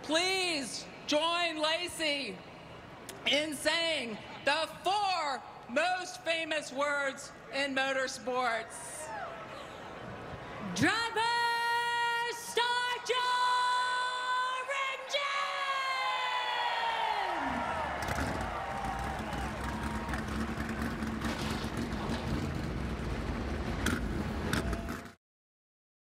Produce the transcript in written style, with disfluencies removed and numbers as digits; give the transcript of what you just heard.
please join Lacey in saying the 4 most famous words in motorsports. Driver!